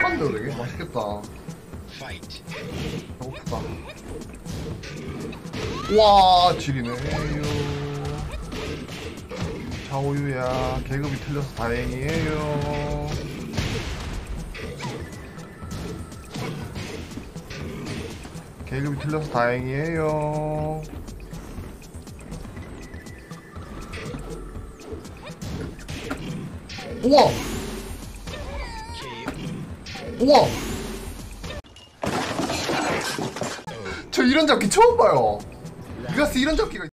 맛있는데 되게 맛있겠다. 배고프다. 와 지리네요. 자오유야 계급이 틀려서 다행이에요. 계급이 틀려서 다행이에요. 우와! 우와! 저 이런 잡기 처음 봐요. 니가스 이런 잡기가